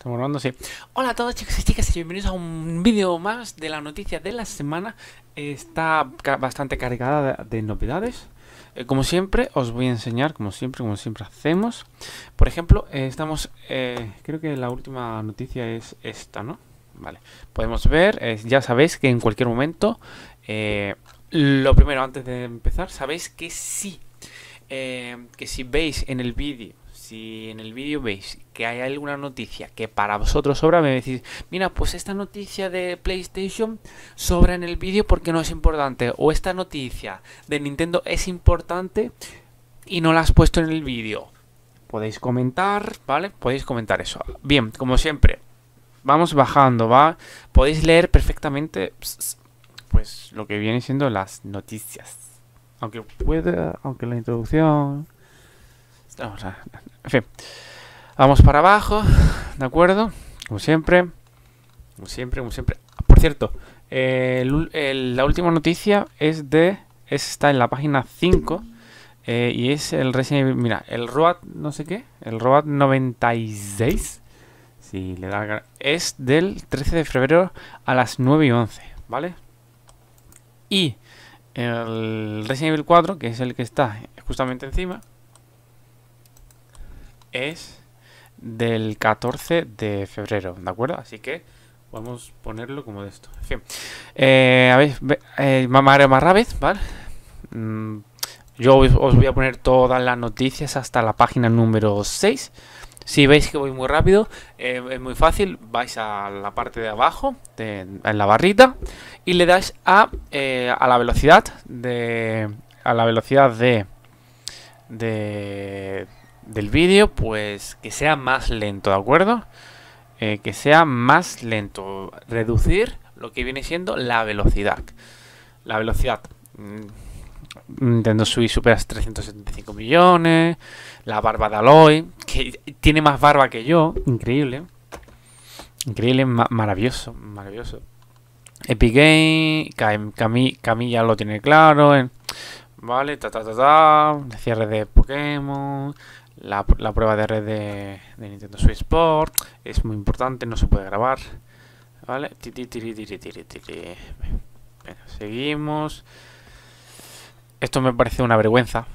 Estamos grabando, sí. Hola a todos chicos y chicas y bienvenidos a un vídeo más de la noticia de la semana. Está bastante cargada de novedades. Como siempre, os voy a enseñar, como siempre hacemos. Por ejemplo, creo que la última noticia es esta, ¿no? Vale, podemos ver, ya sabéis que en cualquier momento, lo primero, antes de empezar, sabéis que si veis en el vídeo, si en el vídeo veis que hay alguna noticia que para vosotros sobra, me decís, mira, pues esta noticia de PlayStation sobra en el vídeo porque no es importante, o esta noticia de Nintendo es importante y no la has puesto en el vídeo. Podéis comentar, ¿vale? Podéis comentar eso. Bien, como siempre, vamos bajando, ¿va? Podéis leer perfectamente, pues, lo que viene siendo las noticias. Aunque la introducción... En fin, vamos para abajo, ¿de acuerdo? Como siempre. Por cierto, la última noticia está en la página 5 y es el Resident Evil, mira, el Road no sé qué, el Road 96. Si le da, es del 13 de febrero a las 9:11, ¿vale? Y el Resident Evil 4, que es el que está justamente encima, es del 14 de febrero, ¿de acuerdo? Así que podemos ponerlo como de esto. En fin, a ver, Mario más Rabbids, ¿vale? Yo os voy a poner todas las noticias hasta la página número 6. Si veis que voy muy rápido, es muy fácil. Vais a la parte de abajo, en la barrita, y le dais a la velocidad del vídeo, pues que sea más lento, ¿de acuerdo? Que sea más lento. Reducir lo que viene siendo la velocidad. La velocidad. Nintendo Switch supera 375 millones. La barba de Aloy, que tiene más barba que yo. Increíble. Increíble, maravilloso. Maravilloso. Epic Game, Camilla lo tiene claro. Vale, cierre de Pokémon. La prueba de red de Nintendo Switch Sport es muy importante, no se puede grabar. Vale, bueno, seguimos. Esto me parece una vergüenza.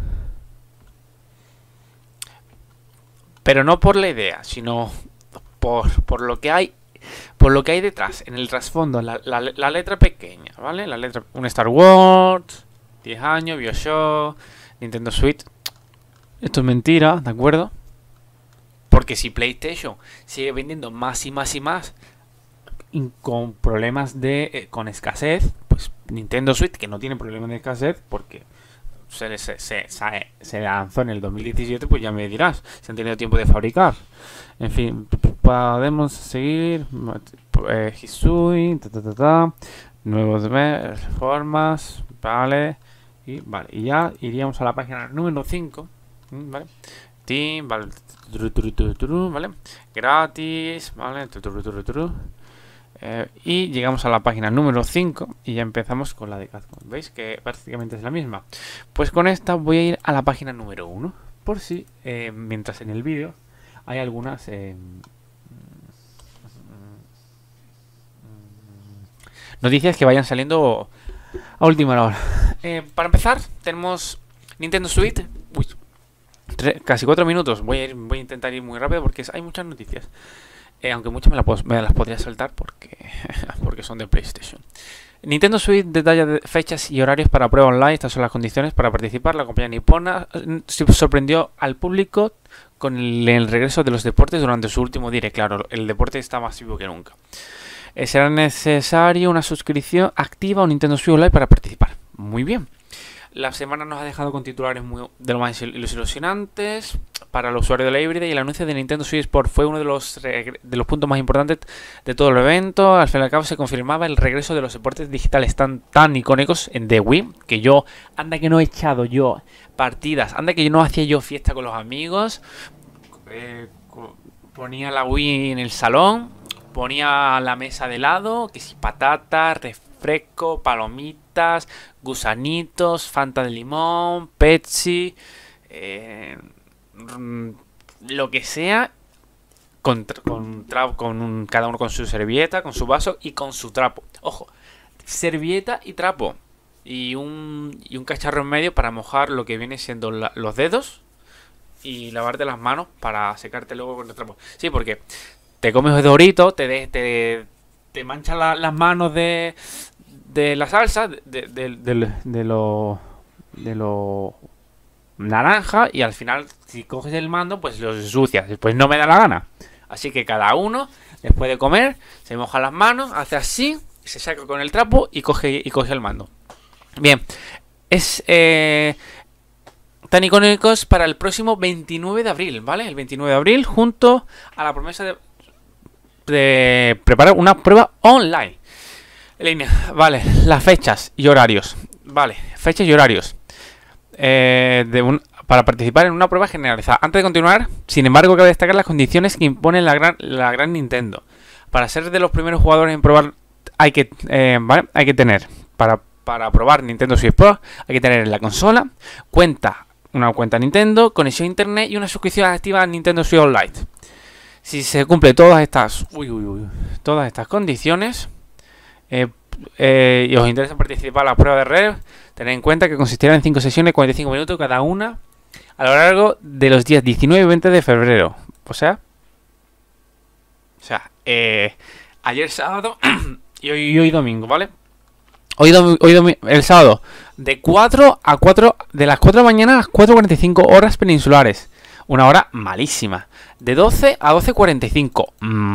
Pero no por la idea, sino por lo que hay. Por lo que hay detrás, en el trasfondo, la letra pequeña, ¿vale? La letra, un Star Wars, 10 años, BioShock, Nintendo Switch. Esto es mentira, ¿de acuerdo? Porque si PlayStation sigue vendiendo más y más y más, y con problemas con escasez, pues Nintendo Switch, que no tiene problemas de escasez, porque se lanzó en el 2017, pues ya me dirás, si han tenido tiempo de fabricar. En fin, podemos seguir. Hisui, nuevos formas, vale. Y ya iríamos a la página número 5. Vale. Team, vale. Vale. Gratis, vale. Y llegamos a la página número 5 y ya empezamos con la de Capcom. ¿Veis que prácticamente es la misma? Pues con esta voy a ir a la página número 1. Por si, mientras en el vídeo hay algunas noticias que vayan saliendo a última hora. Para empezar, tenemos Nintendo Switch. Uy, casi 4 minutos. Voy a intentar ir muy rápido porque hay muchas noticias. Aunque muchas me las podría saltar porque son de PlayStation. Nintendo Switch detalla fechas y horarios para prueba online. Estas son las condiciones para participar. La compañía nipona sorprendió al público con el regreso de los deportes durante su último direct. Claro, el deporte está más vivo que nunca. Será necesario una suscripción activa a Nintendo Switch Online para participar. Muy bien. La semana nos ha dejado con titulares de lo más ilusionantes para el usuario de la híbrida, y el anuncio de Nintendo Switch Sport fue uno de los puntos más importantes de todo el evento. Al fin y al cabo se confirmaba el regreso de los deportes digitales tan icónicos de Wii, que anda que no he echado yo partidas, anda que no hacía yo fiesta con los amigos. Ponía la Wii en el salón, ponía la mesa de lado, que si patatas, refresco, palomitas, gusanitos, Fanta de limón, Pepsi, lo que sea, cada uno con su servilleta, con su vaso y con su trapo. Ojo, servilleta y trapo. Y un cacharro en medio para mojar lo que viene siendo los dedos y lavarte las manos para secarte luego con el trapo. Sí, porque te comes el dorito, te manchan las manos de la salsa, de lo naranja, y al final, si coges el mando, pues lo ensucias. Después no me da la gana. Así que cada uno, después de comer, se moja las manos, hace así, se saca con el trapo y coge el mando. Bien, es tan icónicos para el próximo 29 de abril, ¿vale? El 29 de abril, junto a la promesa de preparar una prueba online. En línea, vale, las fechas y horarios. Vale, fechas y horarios. Para participar en una prueba generalizada. Antes de continuar, sin embargo, cabe destacar las condiciones que impone la gran Nintendo. Para ser de los primeros jugadores en probar, hay que tener, para probar Nintendo Switch Pro, hay que tener la consola, una cuenta Nintendo, conexión a internet y una suscripción activa a Nintendo Switch Online. Si se cumple todas estas condiciones y os interesa participar en la prueba de red, tened en cuenta que consistirá en 5 sesiones de 45 minutos cada una a lo largo de los días 19 y 20 de febrero. O sea, ayer sábado y hoy domingo, ¿vale? El sábado de 4 a 4, de las 4 de la mañana a las 4:45 horas peninsulares. Una hora malísima. De 12 a 12:45.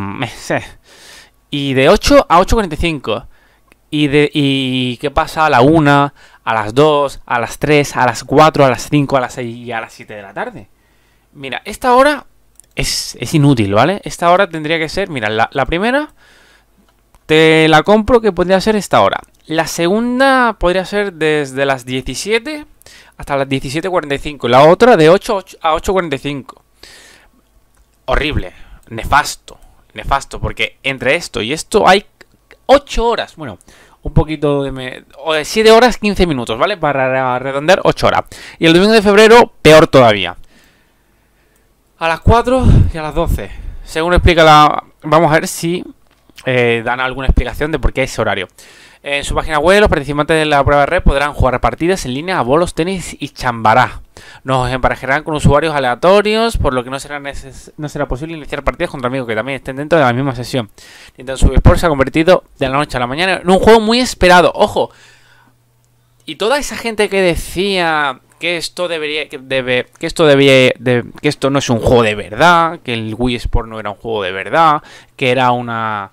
Y de 8 a 8:45. ¿Y qué pasa a la 1, a las 2, a las 3, a las 4, a las 5, a las 6 y a las 7 de la tarde? Mira, esta hora es inútil, ¿vale? Esta hora tendría que ser, mira, la primera te la compro, que podría ser esta hora. La segunda podría ser desde las 17 hasta las 17:45. La otra de 8 a 8:45. Horrible, nefasto, porque entre esto y esto hay 8 horas. Bueno, un poquito de 7 horas 15 minutos, ¿vale? Para redondear, 8 horas. Y el domingo de febrero, peor todavía. A las 4 y a las 12. Según explica vamos a ver si dan alguna explicación de por qué ese horario. En su página web, los participantes de la prueba de red podrán jugar partidas en línea a bolos, tenis y chambará. Nos emparejarán con usuarios aleatorios, por lo que no será posible iniciar partidas contra amigos que también estén dentro de la misma sesión. Nintendo Switch Sports se ha convertido de la noche a la mañana en un juego muy esperado. ¡Ojo! Y toda esa gente que decía que esto no es un juego de verdad, que el Wii Sport no era un juego de verdad, que era una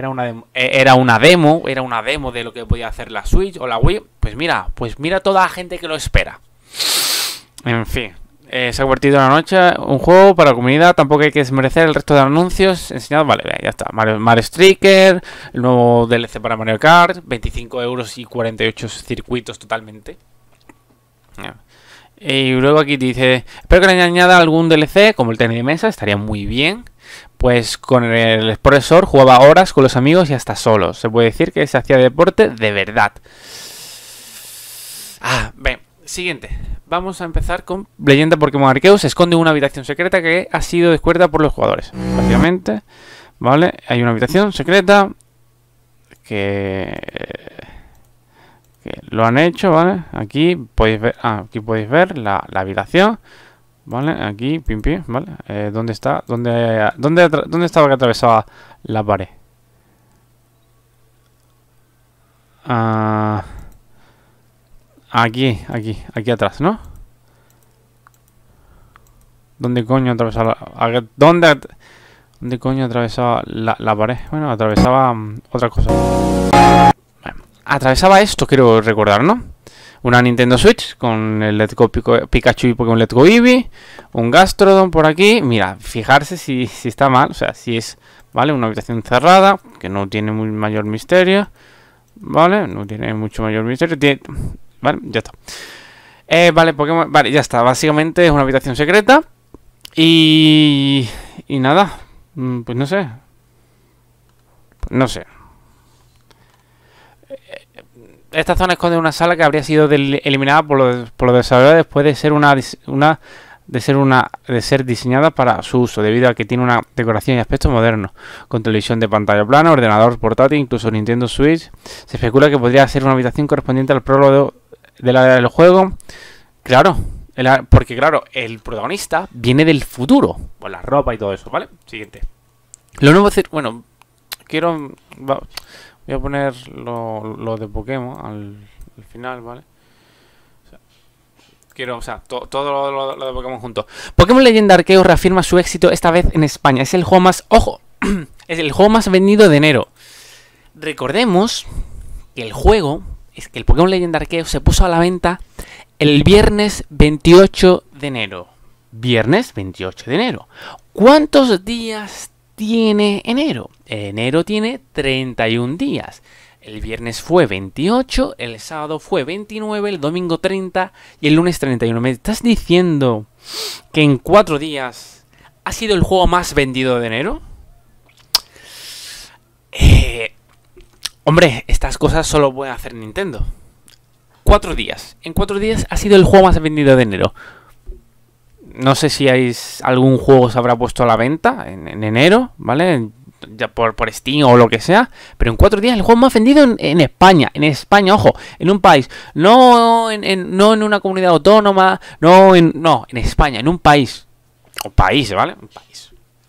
demo de lo que podía hacer la Switch o la Wii. Pues mira toda la gente que lo espera. En fin, se ha convertido en la noche un juego para la comunidad. Tampoco hay que desmerecer el resto de anuncios enseñados. Vale, ya está. Mario Striker, el nuevo DLC para Mario Kart, 25 euros y 48 circuitos totalmente. Y luego aquí dice: espero que le añada algún DLC como el tenis de mesa, estaría muy bien. Pues con el profesor jugaba horas con los amigos y hasta solo. Se puede decir que se hacía deporte de verdad. Bien, siguiente. Vamos a empezar con Leyenda Pokémon Arceus. Esconde una habitación secreta que ha sido descubierta por los jugadores. Básicamente, ¿vale? Hay una habitación secreta que lo han hecho, ¿vale? Aquí podéis ver, la habitación. Vale, aquí, pim, ¿vale? ¿Dónde está? ¿Dónde estaba que atravesaba la pared? Aquí atrás, ¿no? ¿Dónde coño atravesaba ¿Dónde coño atravesaba la pared? Bueno, atravesaba otra cosa. Bueno, atravesaba esto, quiero recordar, ¿no? Una Nintendo Switch con el Let's Go Pikachu y Pokémon Let's Go Eevee. Un Gastrodon por aquí. Mira, fijarse si está mal. O sea, si es, ¿vale? Una habitación cerrada, que no tiene mayor misterio. ¿Vale? No tiene mucho mayor misterio. Vale, ya está. Vale, Pokémon. Vale, ya está. Básicamente es una habitación secreta. Y nada. Pues no sé. Esta zona esconde una sala que habría sido eliminada por los desarrolladores después de ser una de ser diseñada para su uso, debido a que tiene una decoración y aspecto moderno, con televisión de pantalla plana, ordenador portátil, incluso Nintendo Switch. Se especula que podría ser una habitación correspondiente al prólogo del área del juego. Claro, porque claro, el protagonista viene del futuro, con la ropa y todo eso, ¿vale? Siguiente. Lo nuevo, bueno, voy a poner lo de Pokémon al final, ¿vale? Todo lo de Pokémon junto. Pokémon Leyenda Arceus reafirma su éxito esta vez en España. Es el juego más... ¡Ojo! Es el juego más vendido de enero. Recordemos que el juego... Es que el Pokémon Leyenda Arceus se puso a la venta el viernes 28 de enero. Viernes 28 de enero. ¿Cuántos días tiene enero? Enero tiene 31 días. El viernes fue 28, el sábado fue 29, el domingo 30 y el lunes 31. ¿Me estás diciendo que en 4 días ha sido el juego más vendido de enero? Hombre, estas cosas solo puede hacer Nintendo. 4 días. En 4 días ha sido el juego más vendido de enero. No sé si algún juego se habrá puesto a la venta en enero, ¿vale? Ya por Steam o lo que sea, pero en 4 días el juego más vendido en España, ojo, en un país, no en una comunidad autónoma, no, en España, en un país, ¿vale? Un país.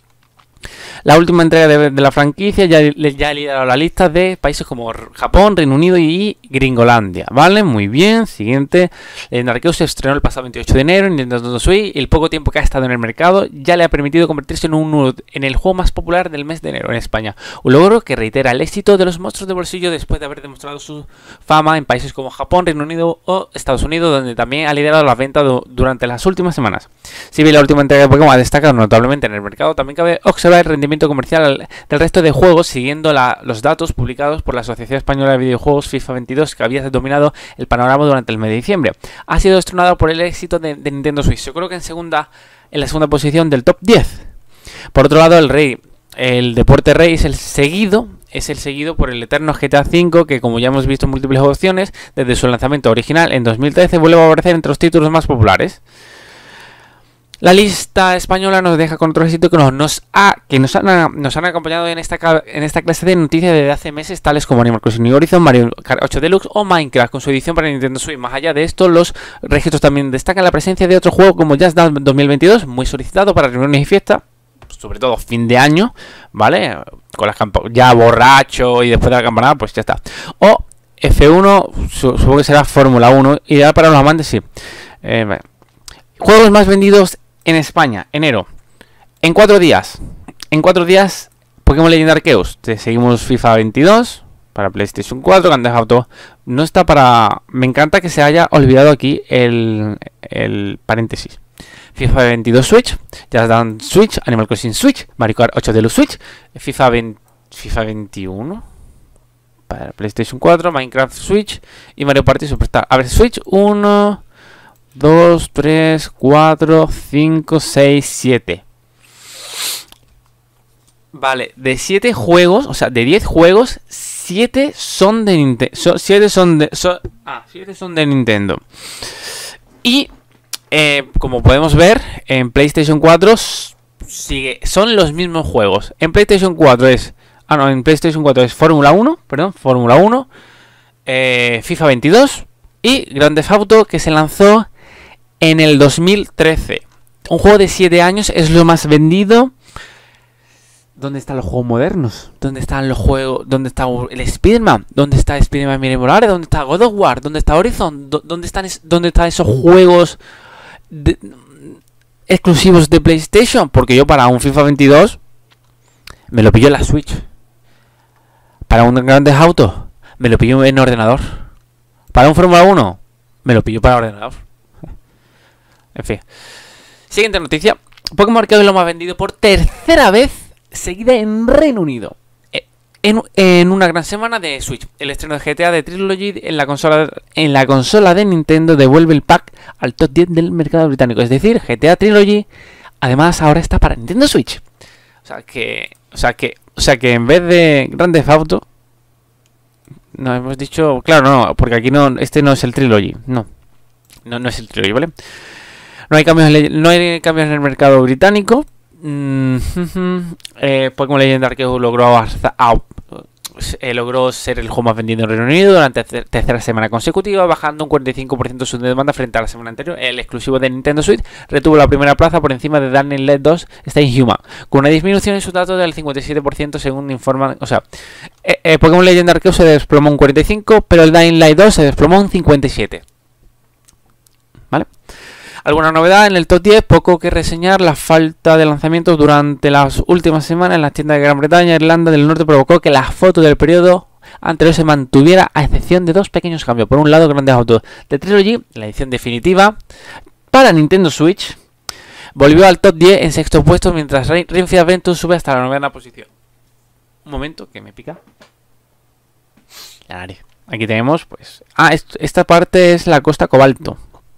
La última entrega de la franquicia ya ha liderado la lista de países como Japón, Reino Unido y Gringolandia, ¿vale? Muy bien, siguiente. Leyenda Arceus se estrenó el pasado 28 de enero en Nintendo Switch y el poco tiempo que ha estado en el mercado ya le ha permitido convertirse en el juego más popular del mes de enero en España. Un logro que reitera el éxito de los monstruos de bolsillo después de haber demostrado su fama en países como Japón, Reino Unido o Estados Unidos, donde también ha liderado las ventas durante las últimas semanas. Si bien la última entrega de Pokémon ha destacado notablemente en el mercado, también cabe observar el rendimiento comercial del resto de juegos siguiendo los datos publicados por la Asociación Española de Videojuegos FIFA 22, que había dominado el panorama durante el mes de diciembre. Ha sido estrenado por el éxito de Nintendo Switch. Yo creo que en la segunda posición del top 10. Por otro lado, el Deporte Rey es el seguido por el eterno GTA V, que como ya hemos visto en múltiples opciones, desde su lanzamiento original en 2013 vuelve a aparecer entre los títulos más populares. La lista española nos deja con otro éxito que nos han acompañado en esta clase de noticias desde hace meses, tales como Animal Crossing New Horizons, Mario Kart 8 Deluxe o Minecraft, con su edición para Nintendo Switch. Más allá de esto, los registros también destacan la presencia de otro juego como Just Dance 2022, muy solicitado para reuniones y fiestas, sobre todo fin de año, ¿vale? Con las ya borracho y después de la campanada, pues ya está. O F1, supongo que será Fórmula 1, ideal para los amantes, sí. Juegos más vendidos en España, enero. En 4 días. Pokémon Leyenda Arceus. Seguimos FIFA 22 para PlayStation 4. Grand Theft Auto no está para... Me encanta que se haya olvidado aquí el paréntesis. FIFA 22 Switch, Just Dance Switch, Animal Crossing Switch, Mario Kart 8 Deluxe Switch, FIFA 21 para PlayStation 4, Minecraft Switch y Mario Party Superstar. A ver, Switch 1... 2, 3, 4, 5, 6, 7. Vale, de 7 juegos, o sea, de 10 juegos, 7 son de Nintendo. 7 son de Nintendo. Y como podemos ver, en PlayStation 4 son los mismos juegos. En PlayStation 4 es Fórmula 1, FIFA 22 y Grand Theft Auto, que se lanzó en el 2013. Un juego de 7 años es lo más vendido. ¿Dónde están los juegos modernos? ¿Dónde están los juegos? ¿Dónde está el Spider-Man? ¿Dónde está Spider-Man Miles Morales? ¿Dónde está God of War? ¿Dónde está Horizon? ¿Dónde están esos juegos exclusivos de PlayStation? Porque yo para un FIFA 22 me lo pillo en la Switch. Para un Grand Theft Auto me lo pillo en ordenador. Para un Fórmula 1 me lo pillo para ordenador. En fin. Siguiente noticia. Pokémon Arceus es lo más vendido por tercera vez seguida en Reino Unido. En una gran semana de Switch. El estreno de GTA de Trilogy en la consola de Nintendo devuelve el pack al top 10 del mercado británico. Es decir, GTA Trilogy además ahora está para Nintendo Switch. O sea que en vez de Grand Theft Auto, no hemos dicho, claro, no, porque aquí no, este no es el Trilogy. No es el Trilogy, ¿vale? No hay cambios en el mercado británico. Pokémon Legend Arceus logró ser el juego más vendido en Reino Unido durante tercera semana consecutiva, bajando un 45% su demanda frente a la semana anterior. El exclusivo de Nintendo Switch retuvo la primera plaza por encima de Dying Light 2 Stay Human, con una disminución en su dato del 57% según informan. O sea, Pokémon Legend Arceus se desplomó un 45%, pero el Dying Light 2 se desplomó un 57%. ¿Vale? ¿Alguna novedad? En el top 10, poco que reseñar. La falta de lanzamientos durante las últimas semanas en las tiendas de Gran Bretaña e Irlanda del Norte provocó que la foto del periodo anterior se mantuviera, a excepción de dos pequeños cambios. Por un lado, Grand Theft Auto The Trilogy, la edición definitiva para Nintendo Switch, volvió al top 10 en sexto puesto, mientras Ring Fit Adventure sube hasta la 9ª posición. Un momento, que me pica la nariz. Aquí tenemos, pues... esta parte es la Costa Cobalto.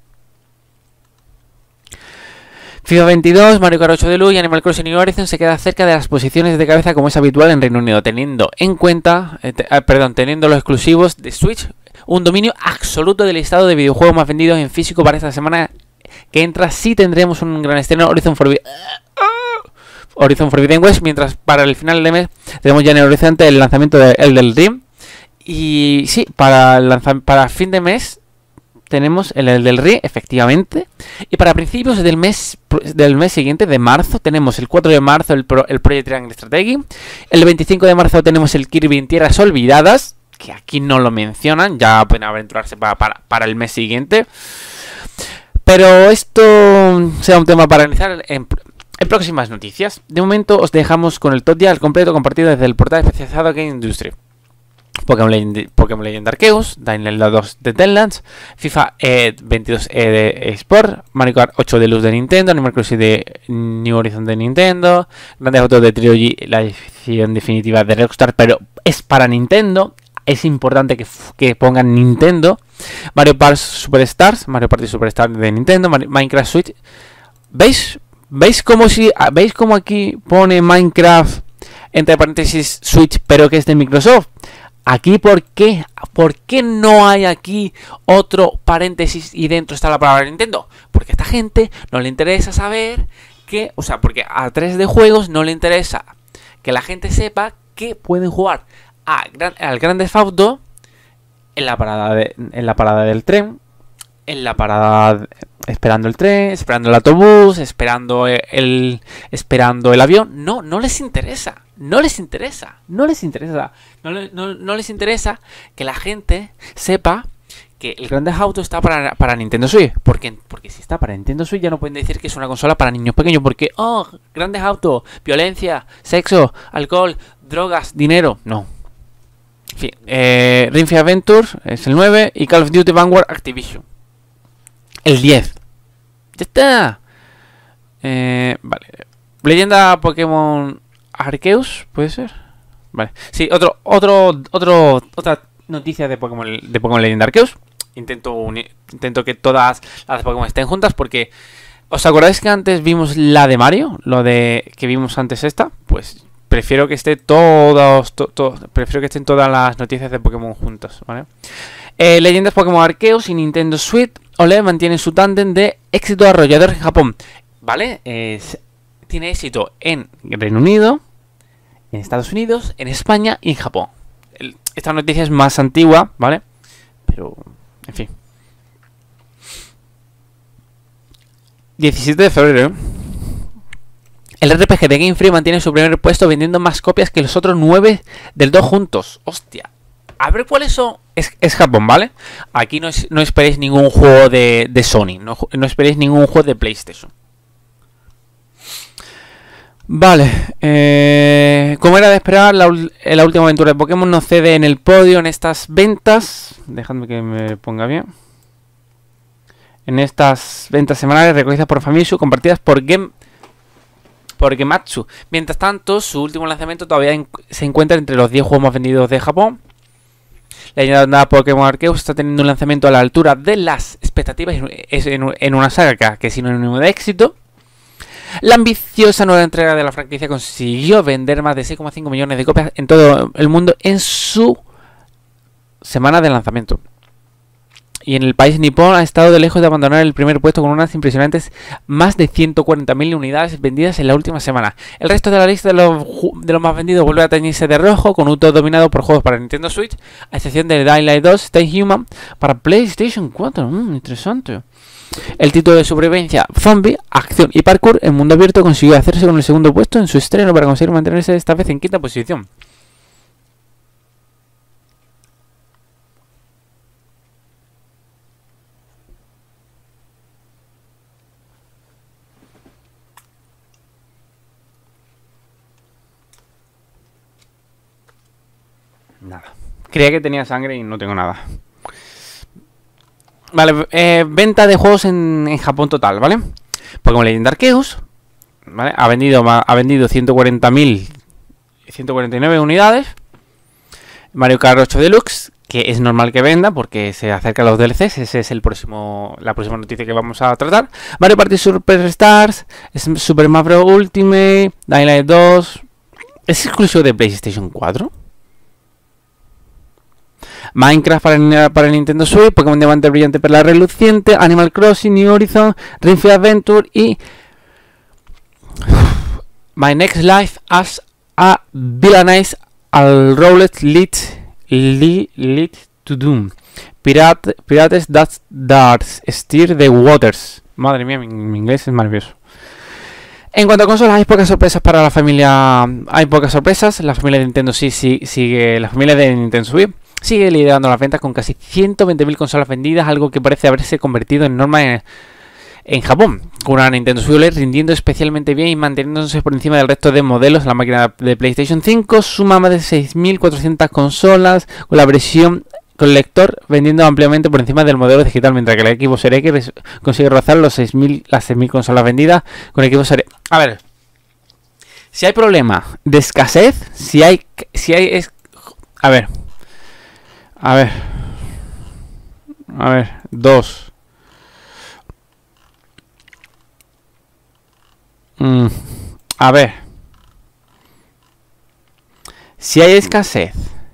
FIFA 22, Mario Kart 8 Deluxe y Animal Crossing New Horizons se queda cerca de las posiciones de cabeza como es habitual en Reino Unido, teniendo en cuenta, teniendo los exclusivos de Switch, un dominio absoluto del listado de videojuegos más vendidos en físico para esta semana que entra. Sí tendremos un gran estreno, Horizon Forbidden West, mientras para el final del mes tenemos ya en el horizonte el lanzamiento de Elden Ring. Y sí, para fin de mes tenemos el del Ring, efectivamente. Y para principios del mes siguiente, de marzo, tenemos el 4 de marzo el Project Triangle Strategy. El 25 de marzo tenemos el Kirby en Tierras Olvidadas, que aquí no lo mencionan, ya pueden aventurarse para el mes siguiente. Pero esto será un tema para analizar en próximas noticias. De momento os dejamos con el top 10 al completo compartido desde el portal especializado Game Industry. Pokémon Legend Arceus, Dying Light 2 de Deadlands, FIFA 22 de Sport, Mario Kart 8 Deluxe de Nintendo, Animal Crossing de New Horizons de Nintendo, Grand Theft Auto de Trilogy, la edición definitiva de Rockstar, pero es para Nintendo. Es importante que pongan Nintendo. Mario Party Superstars de Nintendo, Minecraft Switch. ¿Veis cómo aquí pone Minecraft entre paréntesis Switch, pero que es de Microsoft? Aquí, ¿por qué? ¿Por qué no hay aquí otro paréntesis y dentro está la palabra Nintendo? Porque a esta gente no le interesa saber que... O sea, porque a 3D Juegos no le interesa que la gente sepa que pueden jugar al Grand Theft Auto en la parada del tren, en la parada esperando el tren, esperando el autobús, esperando el avión. No les interesa. No les interesa que la gente sepa que el Grand Theft Auto está para Nintendo Switch. Porque si está para Nintendo Switch ya no pueden decir que es una consola para niños pequeños. Porque, Grand Theft Auto, violencia, sexo, alcohol, drogas, dinero. No. En fin, Ring Fit Adventure es el 9 y Call of Duty Vanguard Activision el 10. Ya está. Vale. Leyenda Pokémon Arceus, ¿puede ser? Vale. Sí, otra noticia de Pokémon Legend Arceus. Intento que todas las Pokémon estén juntas porque... ¿Os acordáis que antes vimos la de Mario? Lo de que vimos antes esta. Pues prefiero que estén todas las noticias de Pokémon juntas, ¿vale? Leyendas Pokémon Arceus y Nintendo Switch OLED mantienen su tándem de éxito arrollador en Japón, ¿vale? Tiene éxito en Reino Unido, en Estados Unidos, en España y en Japón. Esta noticia es más antigua, ¿vale? Pero, en fin. 17 de febrero. El RPG de Game Freak mantiene su primer puesto vendiendo más copias que los otros 9 del 2 juntos. Hostia. A ver cuáles son. Es Japón, ¿vale? Aquí no esperéis ningún juego de Sony. No esperéis ningún juego de PlayStation. Vale. Como era de esperar, la última aventura de Pokémon no cede en el podio en estas ventas. Dejadme que me ponga bien. En estas ventas semanales recogidas por Famitsu, compartidas por Gematsu. Mientras tanto, su último lanzamiento todavía se encuentra entre los 10 juegos más vendidos de Japón. La leyenda Pokémon Arceus está teniendo un lanzamiento a la altura de las expectativas en una saga que es sinónimo de éxito. La ambiciosa nueva entrega de la franquicia consiguió vender más de 6,5 millones de copias en todo el mundo en su semana de lanzamiento. y en el país nipón ha estado de lejos de abandonar el primer puesto con unas impresionantes más de 140.000 unidades vendidas en la última semana. El resto de la lista de los más vendidos vuelve a teñirse de rojo, con un todo dominado por juegos para Nintendo Switch, a excepción de Dying Light 2, Stay Human para PlayStation 4. Interesante. El título de supervivencia, zombie, acción y parkour en mundo abierto consiguió hacerse con el segundo puesto en su estreno para conseguir mantenerse esta vez en quinta posición. Nada. Creía que tenía sangre y no tengo nada. Vale, venta de juegos en Japón total, ¿vale? Pokémon Legend Arceus, ¿vale? Ha vendido 140.149 unidades. Mario Kart 8 Deluxe, que es normal que venda porque se acerca a los DLCs. Ese es la próxima noticia que vamos a tratar. Mario Party Superstars, Super Mario Ultimate, Dying Light 2. ¿Es exclusivo de PlayStation 4? Minecraft para el Nintendo Switch, Pokémon Diamante Brillante Perla Reluciente, Animal Crossing, New Horizon, Ring Fit Adventure y My Next Life as a Villainous al Rowlet Lead to Doom, Pirates That Darts Steer the Waters. Madre mía, mi inglés es maravilloso. En cuanto a consolas, hay pocas sorpresas para la familia. Hay pocas sorpresas. La familia de Nintendo sigue. La familia de Nintendo Switch sigue liderando las ventas con casi 120.000 consolas vendidas, algo que parece haberse convertido en norma en Japón, con una Nintendo Switch OLED rindiendo especialmente bien y manteniéndose por encima del resto de modelos. La máquina de PlayStation 5 suma más de 6.400 consolas, con la versión con lector vendiendo ampliamente por encima del modelo digital, mientras que la Xbox Series X consigue rozar las 6.000 consolas vendidas con el Xbox Series. A ver, si hay problema de escasez, dos. Si hay escasez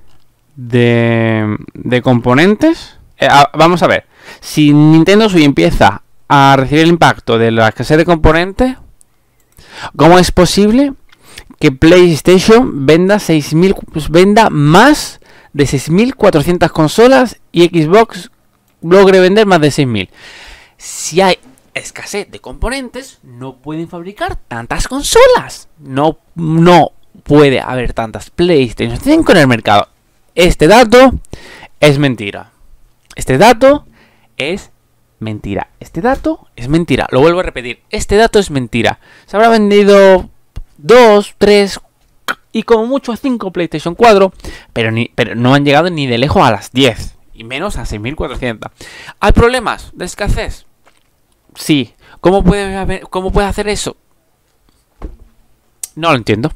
de componentes, vamos a ver. Si Nintendo Switch empieza a recibir el impacto de la escasez de componentes, ¿cómo es posible que PlayStation venda más de 6.400 consolas y Xbox logre vender más de 6.000? Si hay escasez de componentes, no pueden fabricar tantas consolas. No puede haber tantas PlayStation 5 en el mercado. Este dato es mentira. Este dato es mentira. Lo vuelvo a repetir. Este dato es mentira. Se habrá vendido 2, 3 y como mucho 5 PlayStation 4, pero no han llegado ni de lejos a las 10 y menos a 6.400. ¿Hay problemas de escasez? Sí. ¿Cómo puede hacer eso? No lo entiendo.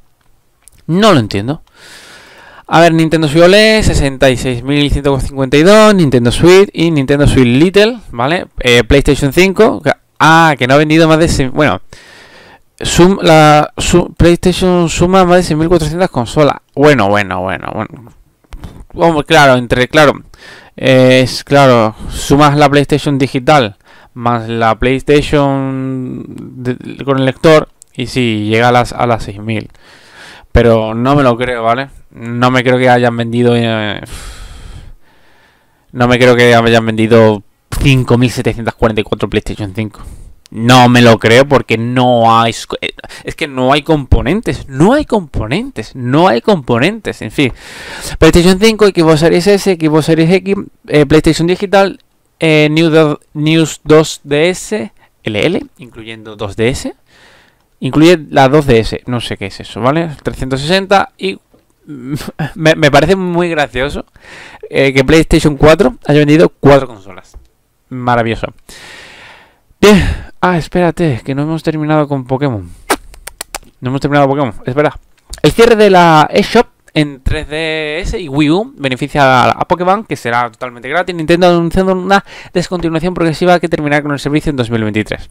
A ver, Nintendo Switch OLED 66.152, Nintendo Switch y Nintendo Switch Lite, ¿vale? PlayStation 5, que no ha vendido más de... Bueno, PlayStation suma más de 6.400 consolas. Bueno. Sumas la PlayStation digital más la PlayStation con el lector y sí, llega a las 6.000. Pero no me lo creo, ¿vale? No me creo que hayan vendido... no me creo que hayan vendido 5.744 PlayStation 5. No me lo creo porque no hay... Es que no hay componentes. En fin. PlayStation 5, Xbox Series S, Xbox Series X, PlayStation Digital, News 2DS, LL, incluyendo 2DS. Incluye la 2DS, no sé qué es eso, ¿vale? 360 y me parece muy gracioso que PlayStation 4 haya vendido 4 consolas. Maravilloso. Bien. Espérate, que no hemos terminado con Pokémon. Espera. El cierre de la eShop en 3DS y Wii U beneficia a Pokémon, que será totalmente gratis. Nintendo anunciando una descontinuación progresiva que terminará con el servicio en 2023.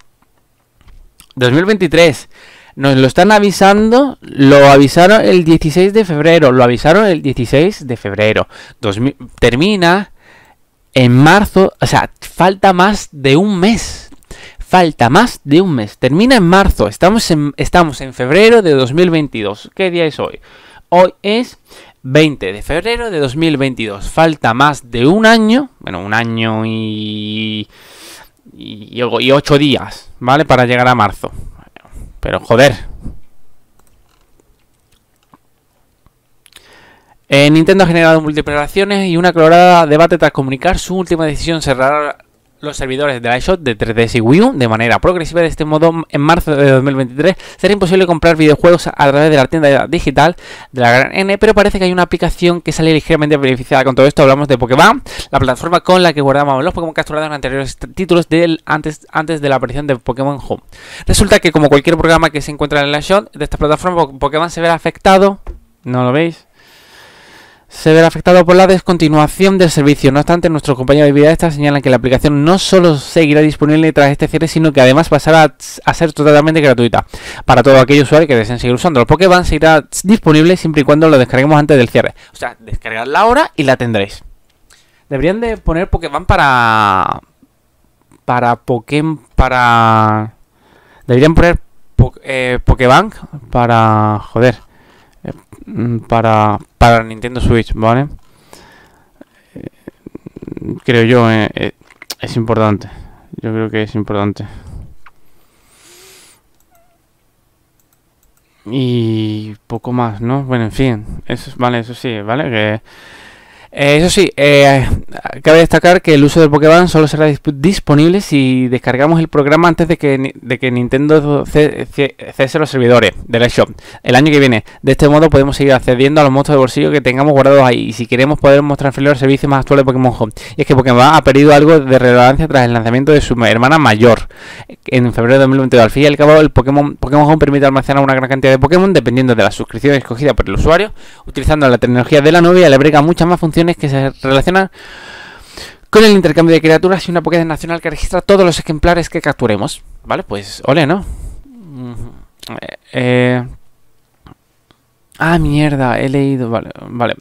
2023. Nos lo están avisando. Lo avisaron el 16 de febrero. Termina en marzo, o sea, falta más de un mes. Falta más de un mes. Termina en marzo. Estamos en febrero de 2022. ¿Qué día es hoy? Hoy es 20 de febrero de 2022. Falta más de un año. Bueno, un año y 8 días, ¿vale? Para llegar a marzo. Pero joder. Nintendo ha generado múltiples reacciones y una acalorada debate tras comunicar su última decisión: cerrar los servidores de la eShop de 3DS y Wii U de manera progresiva. De este modo, en marzo de 2023 será imposible comprar videojuegos a través de la tienda digital de la gran N, pero parece que hay una aplicación que sale ligeramente beneficiada con todo esto. Hablamos de Pokémon, la plataforma con la que guardamos los Pokémon capturados en anteriores títulos antes de la aparición de Pokémon Home. Resulta que, como cualquier programa que se encuentra en la eShop de esta plataforma, Pokémon se verá afectado, ¿no lo veis?, se verá afectado por la descontinuación del servicio. No obstante, nuestros compañeros de vida extra señalan que la aplicación no solo seguirá disponible tras este cierre, sino que además pasará a ser totalmente gratuita para todo aquel usuario que deseen seguir usando. El Pokémon seguirá disponible siempre y cuando lo descarguemos antes del cierre. O sea, descargadla ahora y la tendréis. Deberían de poner Pokémon deberían poner Pokébank para... Joder. Para Nintendo Switch, ¿vale? Creo yo, es importante. Yo creo que es importante. Y poco más, ¿no? Bueno, en fin, eso vale, eso sí, ¿vale? Que eso sí, cabe destacar que el uso del Pokémon solo será disponible si descargamos el programa antes de que Nintendo cese los servidores de la eShop el año que viene. De este modo podemos seguir accediendo a los monstruos de bolsillo que tengamos guardados ahí, y si queremos podemos transferir los servicios más actuales de Pokémon Home. Y es que Pokémon ha perdido algo de relevancia tras el lanzamiento de su hermana mayor en febrero de 2022. Al fin y al cabo, el Pokémon Home permite almacenar una gran cantidad de Pokémon dependiendo de la suscripción escogida por el usuario, utilizando la tecnología de la nube, y le agrega muchas más funciones que se relacionan con el intercambio de criaturas y una Pokédex nacional que registra todos los ejemplares que capturemos. Vale, pues ole, ¿no? Mierda, he leído. Vale.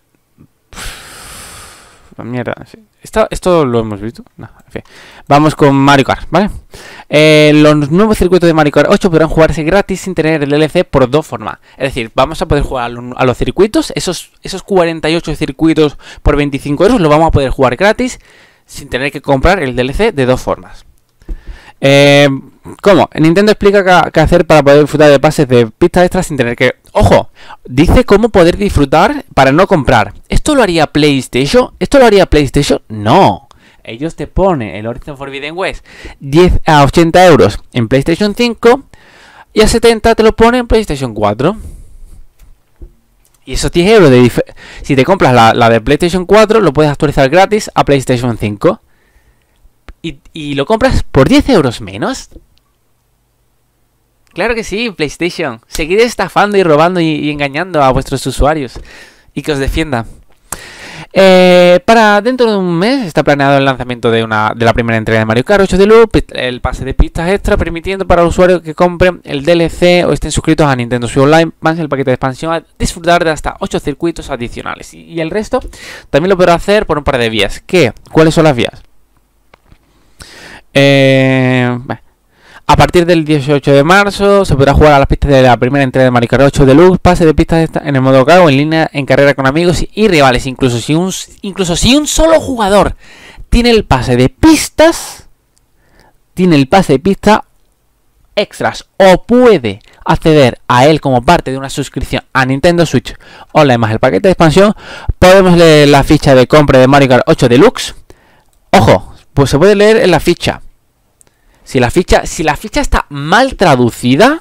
Mierda, sí. ¿Esto lo hemos visto? No, en fin. Vamos con Mario Kart, ¿vale? Los nuevos circuitos de Mario Kart 8 podrán jugarse gratis sin tener el DLC por dos formas. Es decir, vamos a poder jugar a los circuitos, esos 48 circuitos por 25 euros, lo vamos a poder jugar gratis sin tener que comprar el DLC de dos formas. ¿Cómo? Nintendo explica qué hacer para poder disfrutar de pases de pistas extras sin tener que... ¡Ojo! Dice cómo poder disfrutar para no comprar. ¿Esto lo haría PlayStation? No. Ellos te ponen el Horizon Forbidden West a 80 euros en PlayStation 5 y a 70 te lo ponen en PlayStation 4. Y esos 10 euros si te compras la de PlayStation 4, lo puedes actualizar gratis a PlayStation 5. Y lo compras por 10 euros menos. Claro que sí, PlayStation. Seguid estafando y robando y engañando a vuestros usuarios. Y que os defienda. Para dentro de un mes está planeado el lanzamiento de la primera entrega de Mario Kart 8 Deluxe, el pase de pistas extra, permitiendo para los usuarios que compren el DLC o estén suscritos a Nintendo Switch Online más el paquete de expansión a disfrutar de hasta 8 circuitos adicionales. Y el resto también lo podrá hacer por un par de vías. ¿Cuáles son las vías? A partir del 18 de marzo se podrá jugar a las pistas de la primera entrega de Mario Kart 8 Deluxe, pase de pistas en el modo cargo, en línea, en carrera con amigos y rivales. Incluso si un solo jugador tiene el pase de pistas, extras o puede acceder a él como parte de una suscripción a Nintendo Switch Online más el paquete de expansión, podemos leer la ficha de compra de Mario Kart 8 Deluxe. Ojo, pues se puede leer en la ficha. Si la ficha está mal traducida,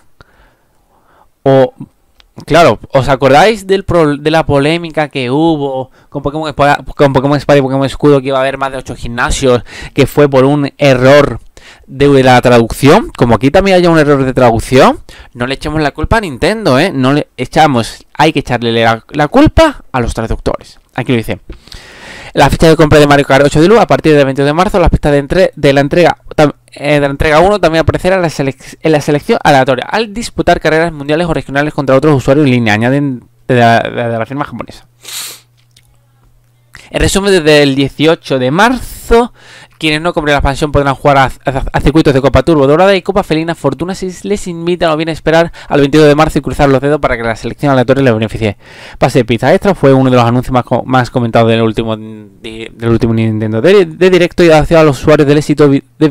claro, ¿os acordáis de la polémica que hubo con Pokémon Espada y Pokémon Escudo, que iba a haber más de 8 gimnasios, que fue por un error de la traducción? Como aquí también haya un error de traducción, no le echemos la culpa a Nintendo, hay que echarle la culpa a los traductores. Aquí lo dice. La ficha de compra de Mario Kart 8 Deluxe a partir del 22 de marzo, las pistas de la entrega 1 también aparecerá en la selección aleatoria al disputar carreras mundiales o regionales contra otros usuarios en línea, añaden de la firma japonesa. En resumen, desde el 18 de marzo marzo. Quienes no compren la expansión podrán jugar a circuitos de Copa Turbo Dorada y Copa Felina Fortuna. Si les invitan o bien a esperar al 22 de marzo y cruzar los dedos para que la selección aleatoria les beneficie. Pase de pista extra fue uno de los anuncios más comentados del último Nintendo de directo, y da opción a los usuarios del éxito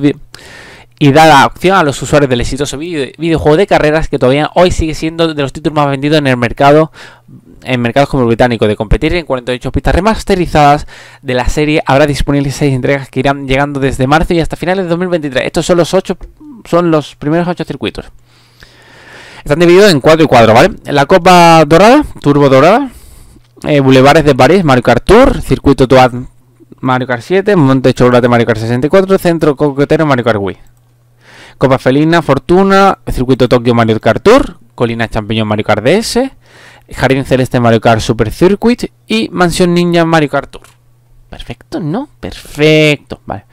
del exitoso videojuego de carreras que todavía hoy sigue siendo de los títulos más vendidos en el mercado, en mercados como el británico. De competir en 48 pistas remasterizadas de la serie, habrá disponibles 6 entregas que irán llegando desde marzo y hasta finales de 2023. Estos son los primeros 8 circuitos. Están divididos en 4 y 4, ¿vale? La Copa Dorada, Turbo Dorada, Bulevares de París, Mario Kart Tour, Circuito Toad, Mario Kart 7, Monte Chocolate, Mario Kart 64, Centro Coquetero, Mario Kart Wii. Copa Felina, Fortuna, Circuito Tokio, Mario Kart Tour, Colina Champiñón, Mario Kart DS, Jardín Celeste, Mario Kart Super Circuit y Mansión Ninja, Mario Kart Tour. Perfecto, ¿no? Perfecto, vale.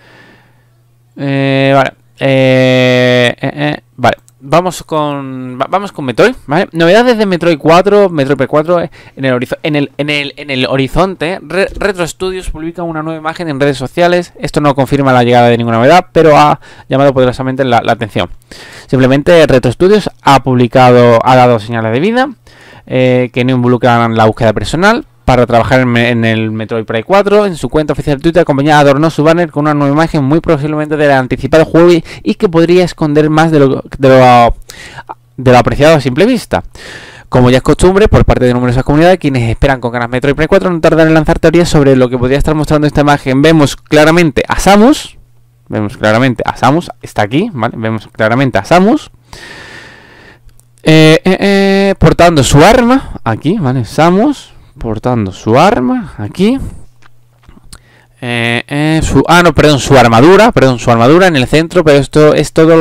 Vale. Vamos con Metroid, ¿vale? Novedades de Metroid 4, Metroid P4 en el horizonte. Retro Studios publica una nueva imagen en redes sociales. Esto no confirma la llegada de ninguna novedad, pero ha llamado poderosamente la atención. Simplemente Retro Studios ha dado señales de vida que no involucran la búsqueda personal. Para trabajar en el Metroid Prime 4, en su cuenta oficial de Twitter, la compañía adornó su banner con una nueva imagen muy posiblemente del anticipado juego y que podría esconder más de lo apreciado a simple vista. Como ya es costumbre, por parte de numerosas comunidades, quienes esperan con ganas Metroid Prime 4 no tardan en lanzar teorías sobre lo que podría estar mostrando esta imagen. Vemos claramente a Samus, está aquí, ¿vale? Vemos claramente a Samus portando su arma, aquí, ¿vale? Samus portando su arma aquí, su armadura en el centro, pero esto es todo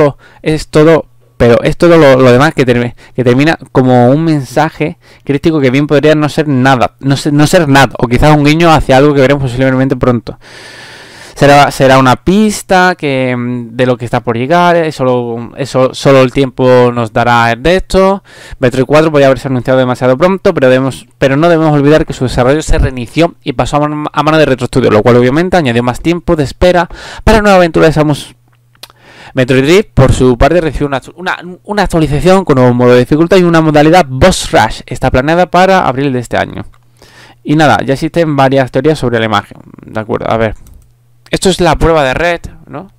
lo demás que termina como un mensaje crítico que bien podría no ser nada, no ser nada, o quizás un guiño hacia algo que veremos posiblemente pronto. Será una pista de lo que está por llegar. Solo el tiempo nos dará de esto. Metroid 4 podría haberse anunciado demasiado pronto, pero no debemos olvidar que su desarrollo se reinició y pasó a mano de Retro Studios, lo cual obviamente añadió más tiempo de espera para nueva aventura de Samus. Metroid Dread, por su parte, recibió una actualización con un nuevo modo de dificultad y una modalidad Boss Rush. Está planeada para abril de este año. Y nada, ya existen varias teorías sobre la imagen. De acuerdo, a ver. Esto es la prueba de red, ¿no?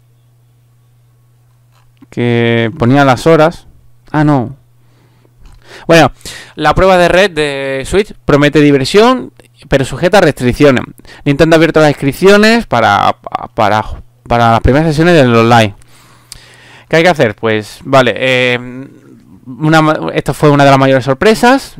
Que ponía las horas. Ah, no. Bueno, la prueba de red de Switch promete diversión, pero sujeta a restricciones. Nintendo ha abierto las inscripciones para las primeras sesiones del online. ¿Qué hay que hacer? Pues, vale, esto fue una de las mayores sorpresas,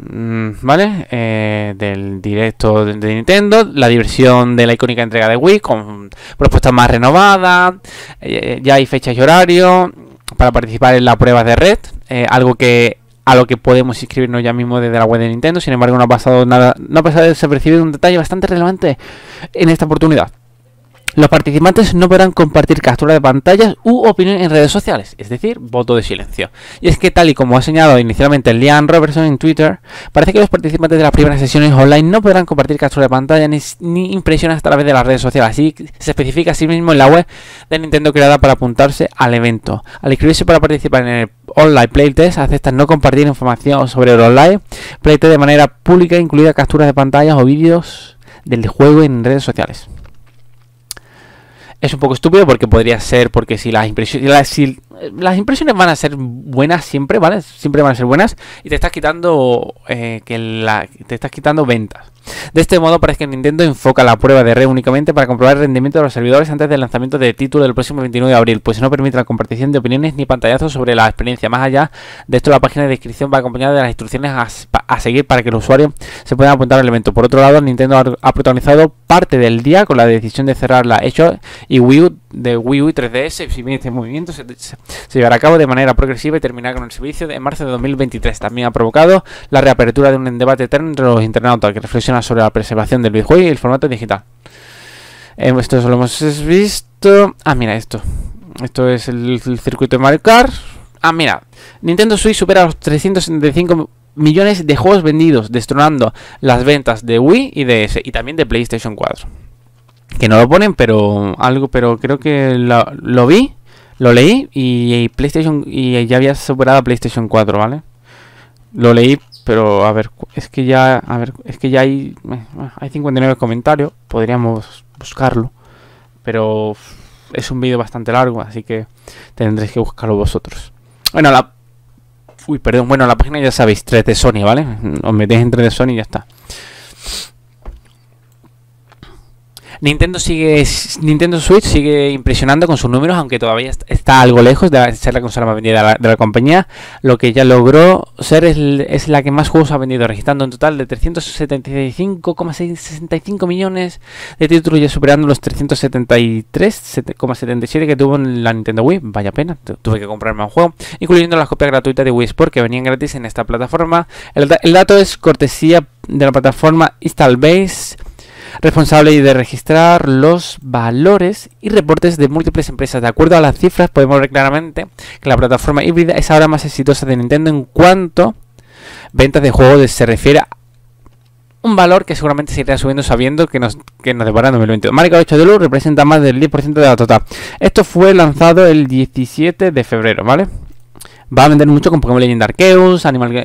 ¿vale? Del directo de Nintendo. La diversión de la icónica entrega de Wii con propuestas más renovadas. Ya hay fechas y horario para participar en la prueba de red, algo a lo que podemos inscribirnos ya mismo desde la web de Nintendo. Sin embargo, no ha pasado desapercibido un detalle bastante relevante en esta oportunidad. Los participantes no podrán compartir captura de pantallas u opinión en redes sociales, es decir, voto de silencio. Y es que, tal y como ha señalado inicialmente Liam Robertson en Twitter, parece que los participantes de las primeras sesiones online no podrán compartir captura de pantalla ni impresiones a través de las redes sociales. Así se especifica así mismo en la web de Nintendo creada para apuntarse al evento. Al inscribirse para participar en el Online Playtest, aceptan no compartir información sobre el Online Playtest de manera pública, incluida capturas de pantallas o vídeos del juego en redes sociales. Es un poco estúpido porque podría ser, porque si las impresiones van a ser buenas siempre, ¿vale? Siempre van a ser buenas y te estás quitando ventas. De este modo parece que Nintendo enfoca la prueba de red únicamente para comprobar el rendimiento de los servidores antes del lanzamiento del título del próximo 29 de abril, pues no permite la compartición de opiniones ni pantallazos sobre la experiencia. Más allá de esto, la página de descripción va acompañada de las instrucciones a seguir para que el usuario se pueda apuntar al evento. Por otro lado, Nintendo ha protagonizado parte del día con la decisión de cerrar la eShop y Wii U de Wii U y 3DS. Si bien este movimiento se llevará a cabo de manera progresiva y terminará con el servicio en marzo de 2023. También ha provocado la reapertura de un debate eterno entre los internautas que reflexionan sobre la preservación del videojuego y el formato digital. Esto lo hemos visto. Ah, mira esto. Esto es el circuito de Mario Kart. Ah, mira. Nintendo Switch supera los 375 millones de juegos vendidos, destronando las ventas de Wii y DS y también de PlayStation 4. Que no lo ponen, pero creo que lo vi, lo leí y PlayStation y ya había superado a PlayStation 4, ¿vale? Lo leí, pero a ver, es que ya hay 59 comentarios, podríamos buscarlo, pero es un vídeo bastante largo, así que tendréis que buscarlo vosotros. Bueno, la página ya sabéis, 3 de Sony, ¿vale? Os metéis en 3 de Sony y ya está. Nintendo Switch sigue impresionando con sus números, aunque todavía está algo lejos de ser la consola más vendida de la compañía. Lo que ya logró ser es la que más juegos ha vendido, registrando un total de 375,65 millones de títulos, ya superando los 373,77 que tuvo en la Nintendo Wii. Vaya pena, tuve que comprarme un juego, incluyendo las copias gratuitas de Wii Sport que venían gratis en esta plataforma. El dato es cortesía de la plataforma Installbase, responsable de registrar los valores y reportes de múltiples empresas. De acuerdo a las cifras, podemos ver claramente que la plataforma híbrida es ahora más exitosa de Nintendo en cuanto ventas de juegos se refiere, a un valor que seguramente seguirá subiendo sabiendo que nos depara en 2022. Mario Kart 8 Deluxe representa más del 10% de la total. Esto fue lanzado el 17 de febrero, ¿vale? Va a vender mucho con Pokémon Legend Arceus,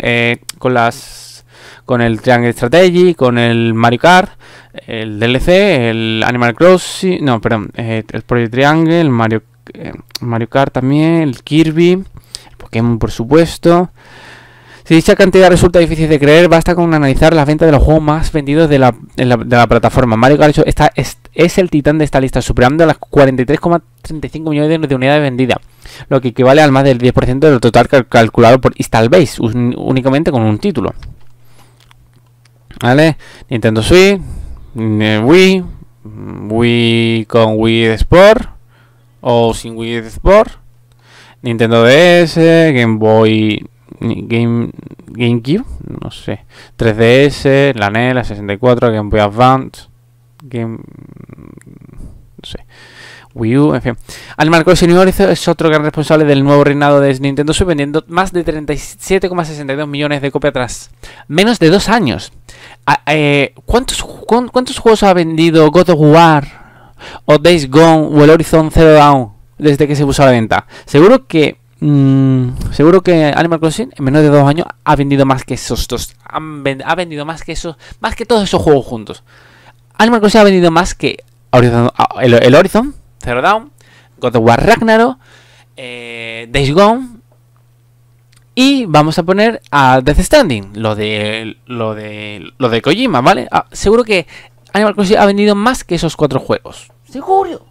con el Triangle Strategy, con el Mario Kart, el DLC, el Animal Crossing, no, perdón, el Project Triangle, el Mario Kart también, el Kirby, el Pokémon por supuesto. Si dicha cantidad resulta difícil de creer, basta con analizar las ventas de los juegos más vendidos de la plataforma. Mario Kart 8 es el titán de esta lista, superando las 43,35 millones de unidades vendidas, lo que equivale al más del 10% del total calculado por Installbase, únicamente con un título. ¿Vale? Nintendo Switch, Wii con Wii Sport o sin Wii Sport, Nintendo DS, Game Boy, GameCube, no sé, 3DS, la NES, la 64, Game Boy Advance, no sé, Wii U, en fin. Animal Crossing New Horizons es otro gran responsable del nuevo reinado de Nintendo Switch, vendiendo más de 37,62 millones de copias tras menos de 2 años. ¿Cuántos juegos ha vendido God of War o Days Gone o el Horizon Zero Dawn desde que se puso a la venta? Seguro que Animal Crossing en menos de 2 años ha vendido más que esos dos. Ha vendido más que todos esos juegos juntos. Animal Crossing ha vendido más que el Horizon Zero Dawn, God of War Ragnarok, Days Gone, y vamos a poner a Death Stranding, lo de Kojima, ¿vale? Seguro que Animal Crossing ha vendido más que esos 4 juegos. Seguro.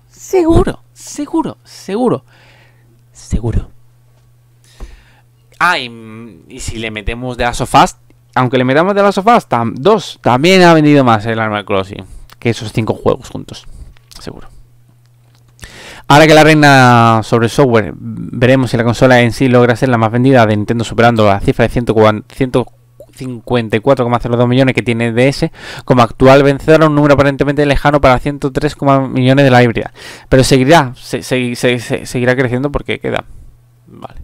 Y si le metemos The Last of Us, aunque le metamos The Last of Us 2, también ha vendido más el Animal Crossing que esos 5 juegos juntos. Seguro. Ahora que la reina sobre el software, veremos si la consola en sí logra ser la más vendida de Nintendo, superando la cifra de 154,02 millones que tiene DS como actual vencedora, un número aparentemente lejano para 103 millones de la híbrida. Pero seguirá creciendo porque queda. Vale.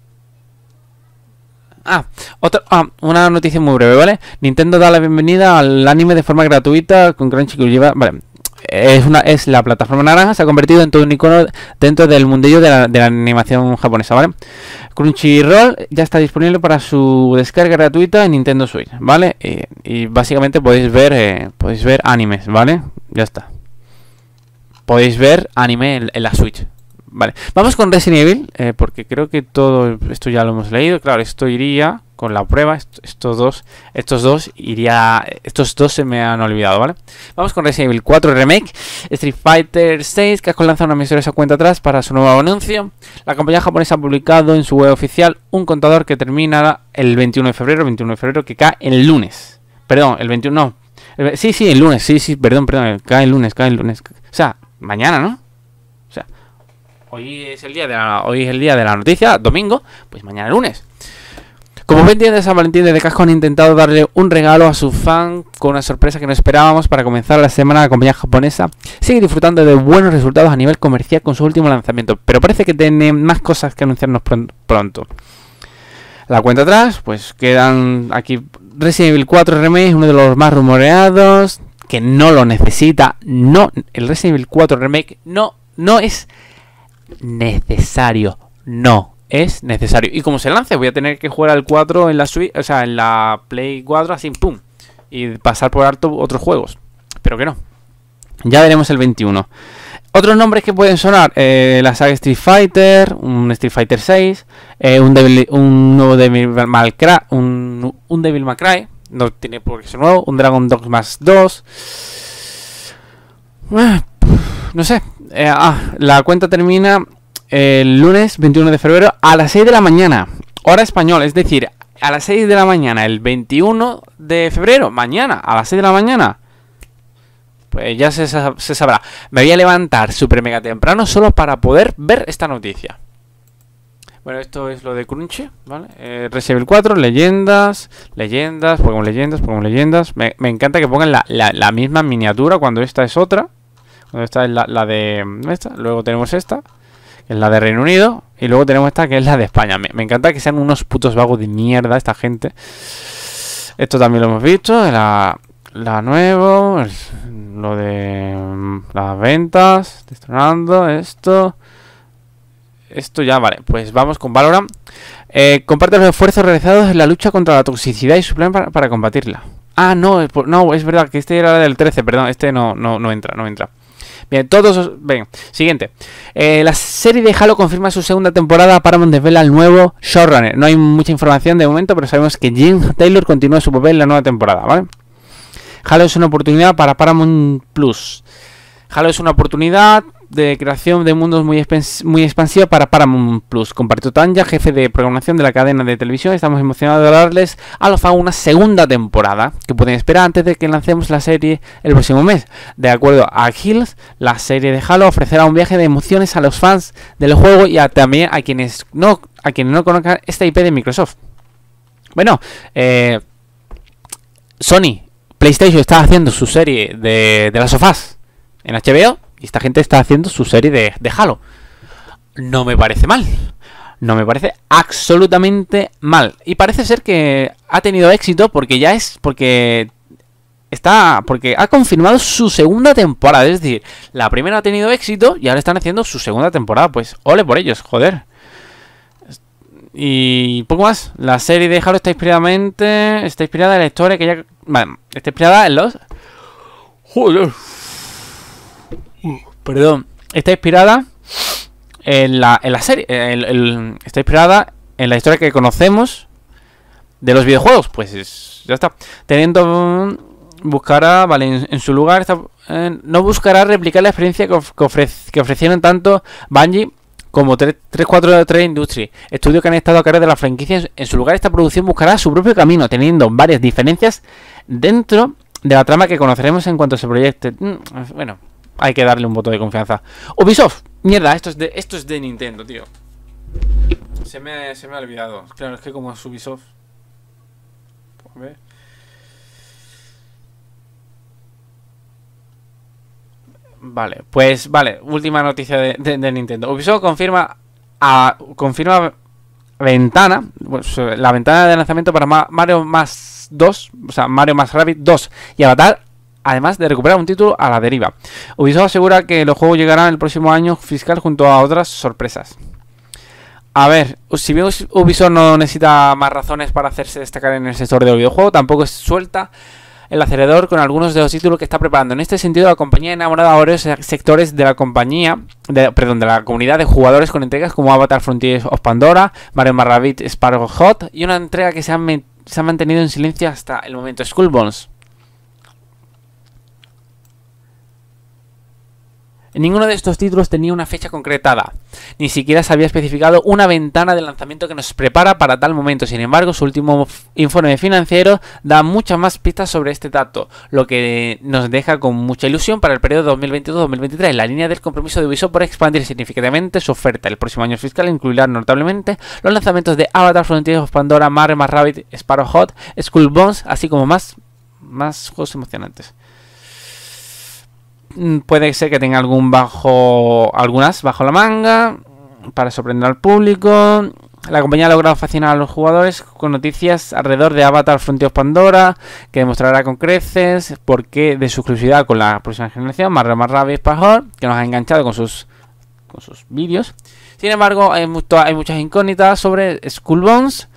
Una noticia muy breve, ¿vale? Nintendo da la bienvenida al anime de forma gratuita con Crunchyroll. Vale. Es la plataforma naranja, se ha convertido en todo un icono dentro del mundillo de la animación japonesa, ¿vale? Crunchyroll ya está disponible para su descarga gratuita en Nintendo Switch, ¿vale? Y básicamente podéis ver animes, ¿vale? Ya está. Podéis ver anime en la Switch. Vale, vamos con Resident Evil, porque creo que todo esto ya lo hemos leído. Claro, esto iría con la prueba, estos dos se me han olvidado, ¿vale? Vamos con Resident Evil 4 Remake. Street Fighter 6, que ha lanzado una misteriosa cuenta atrás para su nuevo anuncio. La compañía japonesa ha publicado en su web oficial un contador que terminará el 21 de febrero, que cae el lunes. Perdón, el 21, no. Sí, el lunes, perdón, cae el lunes. O sea, mañana, ¿no? Hoy es el día de la noticia, domingo, pues mañana lunes. Como buen día de San Valentín, desde Casco han intentado darle un regalo a su fan con una sorpresa que no esperábamos para comenzar la semana. La compañía japonesa sigue disfrutando de buenos resultados a nivel comercial con su último lanzamiento, pero parece que tiene más cosas que anunciarnos pronto. La cuenta atrás, pues quedan aquí Resident Evil 4 Remake, uno de los más rumoreados, que no lo necesita. No, el Resident Evil 4 Remake no es necesario. No es necesario. Y como se lance, voy a tener que jugar al 4 en la Switch, o sea, en la Play 4, así, pum. Y pasar por alto otros juegos. Pero que no. Ya veremos el 21. Otros nombres que pueden sonar, la saga Street Fighter, un Street Fighter 6, un nuevo Devil May Cry, un Devil May Cry, no tiene por qué ser nuevo, un Dragon Dogma 2. No sé. La cuenta termina el lunes 21 de febrero a las 6 de la mañana, hora española, es decir, a las 6 de la mañana, el 21 de febrero, mañana, a las 6 de la mañana. Pues ya se sabrá. Me voy a levantar súper mega temprano solo para poder ver esta noticia. Bueno, esto es lo de Crunchy, ¿vale? Resident Evil 4, leyendas, Pokémon leyendas. Me encanta que pongan la misma miniatura cuando esta es otra. Cuando esta es la de esta. Luego tenemos esta, que es la de Reino Unido. Y luego tenemos esta, que es la de España. Me encanta que sean unos putos vagos de mierda esta gente. Esto también lo hemos visto. La nuevo, lo de las ventas, destronando esto ya, vale. Pues vamos con Valorant. Comparte los esfuerzos realizados en la lucha contra la toxicidad y su plan para combatirla. Ah, no, es verdad que este era del 13, perdón, este no entra. Bien, ven, siguiente. La serie de Halo confirma su segunda temporada. Paramount desvela el nuevo showrunner. No hay mucha información de momento, pero sabemos que Jim Taylor continúa su papel en la nueva temporada, ¿vale? Halo es una oportunidad para Paramount Plus. Halo es una oportunidad de creación de mundos muy expansiva para Paramount Plus. Compartió Tanya, jefe de programación de la cadena de televisión. Estamos emocionados de darles a los fans una segunda temporada que pueden esperar antes de que lancemos la serie el próximo mes. De acuerdo a Hills, la serie de Halo ofrecerá un viaje de emociones a los fans del juego y también a quienes no conozcan esta IP de Microsoft. Bueno, Sony, PlayStation está haciendo su serie de las sofás en HBO y esta gente está haciendo su serie de Halo. No me parece mal. No me parece absolutamente mal. Y parece ser que ha tenido éxito porque ha confirmado su segunda temporada. Es decir, la primera ha tenido éxito y ahora están haciendo su segunda temporada. Pues ole por ellos, joder. Y poco más. La serie de Halo está inspirada en la historia que ya... Vale, está inspirada en los... Joder. Perdón. Está inspirada en la serie. Está inspirada en la historia que conocemos de los videojuegos. Pues ya está. Buscará, vale, en su lugar no buscará replicar la experiencia que ofrecieron tanto Bungie como 343 Industries, estudios que han estado a cargo de la franquicia. En su lugar, esta producción buscará su propio camino, teniendo varias diferencias dentro de la trama que conoceremos en cuanto se proyecte. Bueno, hay que darle un voto de confianza. Ubisoft, mierda, esto es de Nintendo, tío. Se me ha olvidado. Claro, es que como es Ubisoft. A ver. Vale, pues vale, última noticia de Nintendo. Ubisoft confirma ventana, pues, la ventana de lanzamiento para Mario más 2, o sea, Mario más Rabbids 2 y Avatar, además de recuperar un título a la deriva. Ubisoft asegura que los juegos llegarán el próximo año fiscal junto a otras sorpresas. A ver, si bien Ubisoft no necesita más razones para hacerse destacar en el sector del videojuego, tampoco es suelta el acelerador con algunos de los títulos que está preparando. En este sentido, la compañía ha enamorado a varios sectores de la de la comunidad de jugadores con entregas como Avatar Frontiers of Pandora, Mario + Rabbids Sparrow Hot y una entrega que se ha mantenido en silencio hasta el momento, Skull Bones. Ninguno de estos títulos tenía una fecha concretada, ni siquiera se había especificado una ventana de lanzamiento que nos prepara para tal momento. Sin embargo, su último informe financiero da muchas más pistas sobre este dato, lo que nos deja con mucha ilusión para el periodo 2022-2023. La línea del compromiso de Ubisoft por expandir significativamente su oferta el próximo año fiscal incluirá notablemente los lanzamientos de Avatar Frontiers of Pandora, Mario + Rabbids Sparrow Hot, Skull Bones, así como más juegos emocionantes. Puede ser que tenga algunas bajo la manga para sorprender al público. La compañía ha logrado fascinar a los jugadores con noticias alrededor de Avatar Frontiers Pandora, que demostrará con creces por qué de su exclusividad con la próxima generación, más Rabbids Spark, que nos ha enganchado con sus vídeos. Sin embargo, hay muchas incógnitas sobre Skull Bones.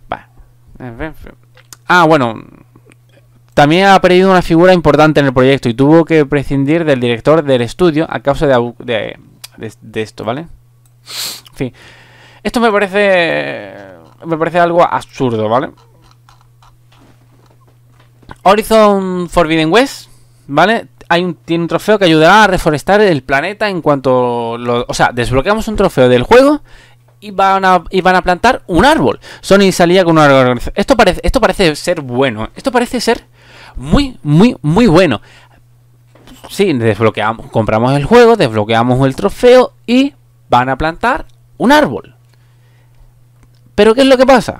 Bueno, también ha perdido una figura importante en el proyecto y tuvo que prescindir del director del estudio a causa de esto, ¿vale? En fin, esto me parece algo absurdo, ¿vale? Horizon Forbidden West, ¿vale? Tiene un trofeo que ayudará a reforestar el planeta en cuanto... o sea, desbloqueamos un trofeo del juego y van a plantar un árbol. Sony salía con una organización. Esto parece ser bueno. Esto parece ser muy, muy, muy bueno. Sí, compramos el juego, desbloqueamos el trofeo y van a plantar un árbol. Pero ¿qué es lo que pasa?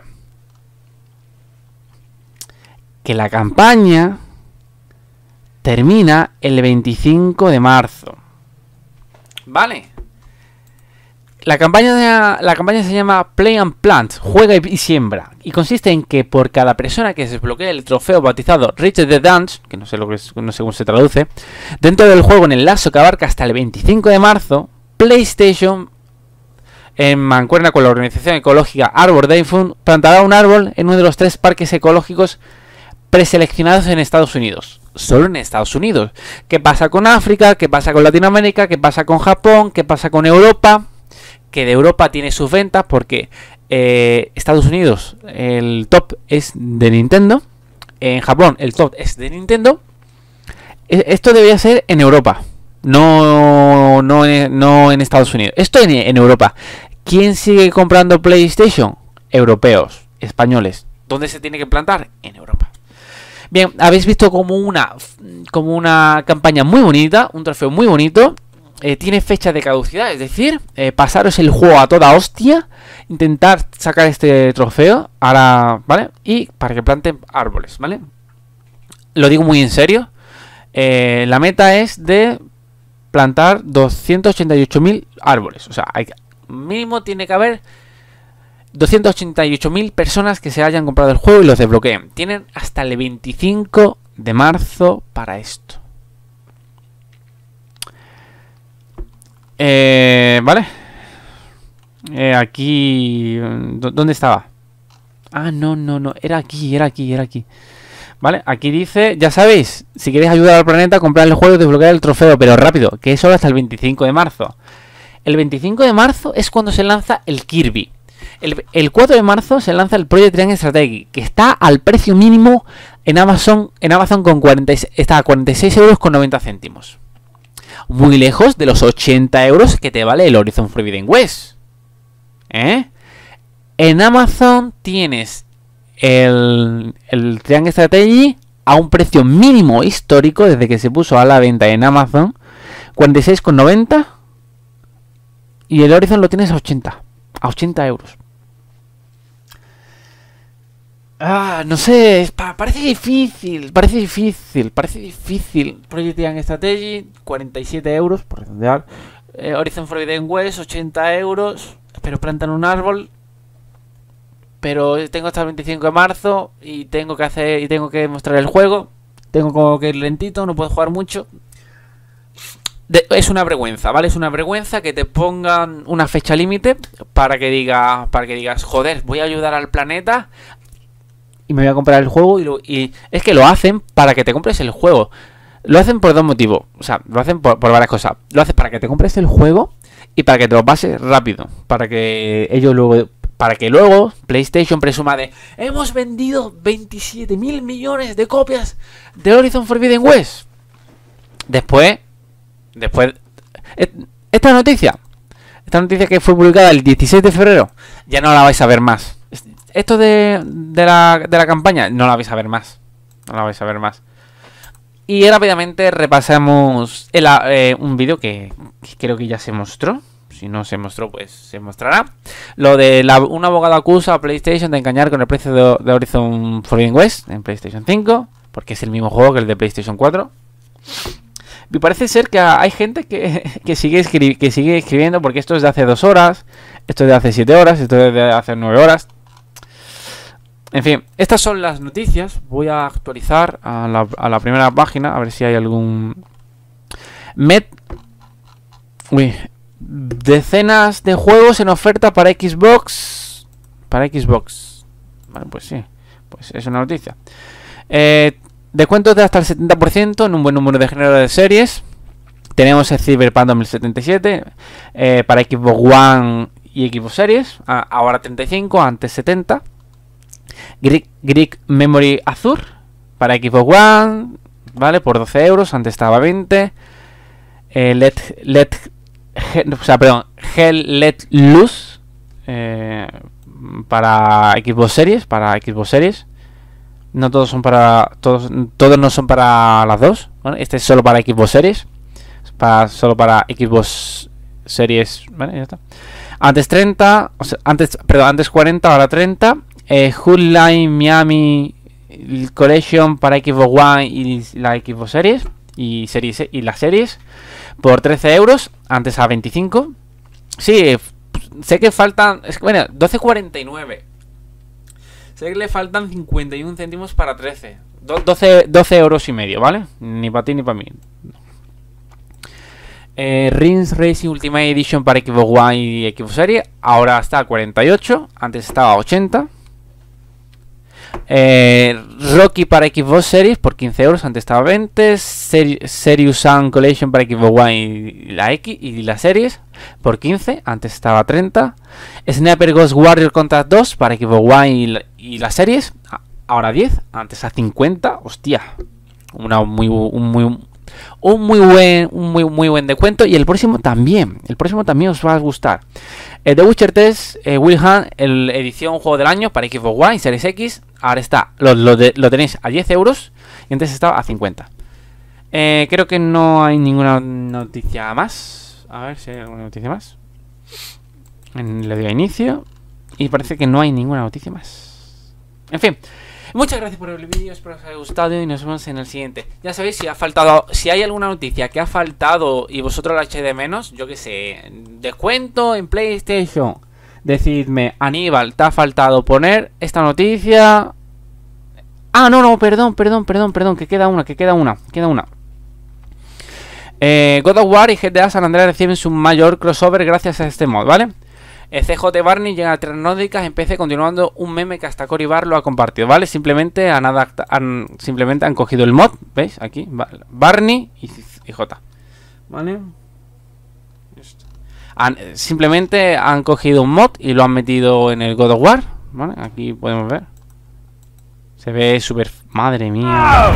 Que la campaña termina el 25 de marzo. ¿Vale? La campaña se llama Play and Plant, juega y siembra. Y consiste en que por cada persona que se desbloquee el trofeo bautizado Reach the Dance, que no sé cómo se traduce, dentro del juego en el lazo que abarca hasta el 25 de marzo, PlayStation, en mancuerna con la organización ecológica Arbor Day Fund, plantará un árbol en uno de los 3 parques ecológicos preseleccionados en Estados Unidos. Solo en Estados Unidos. ¿Qué pasa con África? ¿Qué pasa con Latinoamérica? ¿Qué pasa con Japón? ¿Qué pasa con Europa? Que de Europa tiene sus ventas porque Estados Unidos el top es de Nintendo. En Japón el top es de Nintendo. Esto debería ser en Europa. No en Estados Unidos. Esto en Europa. ¿Quién sigue comprando PlayStation? Europeos, españoles. ¿Dónde se tiene que plantar? En Europa. Bien, habéis visto como una campaña muy bonita, un trofeo muy bonito. Tiene fecha de caducidad, es decir, pasaros el juego a toda hostia, intentar sacar este trofeo ahora, ¿vale? Y para que planten árboles, ¿vale? Lo digo muy en serio. La meta es de plantar 288.000 árboles. O sea, mínimo tiene que haber 288.000 personas que se hayan comprado el juego y los desbloqueen. Tienen hasta el 25 de marzo para esto. Vale. Aquí... ¿Dónde estaba? Ah, no. Era aquí. Vale, aquí dice... Ya sabéis, si queréis ayudar al planeta, comprar el juego y desbloquear el trofeo. Pero rápido, que es solo hasta el 25 de marzo. El 25 de marzo es cuando se lanza el Kirby. El 4 de marzo se lanza el Project Triangle Strategy, que está al precio mínimo en Amazon con 46, está a 46,90 €. Muy lejos de los 80 € que te vale el Horizon Forbidden West. En Amazon tienes el Triangle Strategy a un precio mínimo histórico desde que se puso a la venta en Amazon, 46,90, y el Horizon lo tienes a 80 €. No sé, parece difícil. Project Triangle Strategy, 47 €, por redondear. Horizon Forbidden West, 80 €. Pero plantan un árbol. Pero tengo hasta el 25 de marzo y tengo que mostrar el juego. Tengo como que ir lentito, no puedo jugar mucho. Es una vergüenza, ¿vale? Es una vergüenza que te pongan una fecha límite para que digas, joder, voy a ayudar al planeta y me voy a comprar el juego. Y es que lo hacen para que te compres el juego. Lo hacen por 2 motivos. O sea, lo hacen por varias cosas. Lo hacen para que te compres el juego y para que te lo pases rápido. Para que luego PlayStation presuma de: hemos vendido 27.000 millones de copias de Horizon Forbidden West. Después, esta noticia que fue publicada el 16 de febrero, ya no la vais a ver más. Esto de la campaña, no la vais a ver más. Y rápidamente repasamos un vídeo que creo que ya se mostró. Si no se mostró, pues se mostrará. Lo de un abogado acusa a PlayStation de engañar con el precio de Horizon Forbidden West en PlayStation 5, porque es el mismo juego que el de PlayStation 4. Y parece ser que hay gente que sigue escribiendo, porque esto es de hace 2 horas. Esto es de hace 7 horas, esto es de hace 9 horas. En fin, estas son las noticias. Voy a actualizar a la primera página, a ver si hay algún... Decenas de juegos en oferta para Xbox. Para Xbox. Vale, pues sí. Pues es una noticia. Descuentos de hasta el 70% en un buen número de género de series. Tenemos el Cyberpunk 2077 para Xbox One y Xbox Series. Ahora 35, antes 70. Greek Memory Azure para Xbox One, ¿vale? Por 12 euros, antes estaba 20. Hell Let Loose para Xbox Series. No todos son para... Todos no son para las dos, ¿vale? Este es solo para Xbox Series. Solo para Xbox Series, ¿vale? Ya está. Antes 30, antes 40, ahora 30. Hotline Miami Collection para Xbox One y la Xbox Series y las series por 13 euros, antes a 25. Sí, sé que faltan, bueno, 12,49. Sé que le faltan 51 céntimos para 13. 12 euros y medio, ¿vale? Ni para ti ni para mí. Rings Racing Ultimate Edition para Xbox One y Xbox Series. Ahora está a 48, antes estaba a 80. Rocky para Xbox Series por 15 euros, antes estaba a 20. Serious Sam Collection para Xbox One y la X y las series por 15, antes estaba a 30. Sniper Ghost Warrior Contract 2 para Xbox One y las series, ahora a 10, antes a 50. Hostia, un muy buen descuento. Y el próximo también os va a gustar. The Witcher 3 Will Hunt, el edición juego del año para Xbox One y Series X. Ahora está, lo tenéis a 10 euros y antes estaba a 50. Creo que no hay ninguna noticia más. A ver si hay alguna noticia más. Le doy a inicio y parece que no hay ninguna noticia más. En fin, muchas gracias por el vídeo, espero que os haya gustado y nos vemos en el siguiente. Ya sabéis, si hay alguna noticia que ha faltado y vosotros la echáis de menos, yo que sé, descuento en PlayStation, decidme, Aníbal, te ha faltado poner esta noticia. Ah, no, perdón, que queda una. God of War y GTA San Andreas reciben su mayor crossover gracias a este mod, ¿vale? CJ Barney llega a Tierras Nórdicas en PC, continuando un meme que hasta Cory Bar lo ha compartido, ¿vale? Simplemente han cogido el mod, ¿veis? Aquí, Barney y J, ¿vale? Simplemente han cogido un mod y lo han metido en el God of War, ¿vale? Aquí podemos ver. Se ve súper... Madre mía.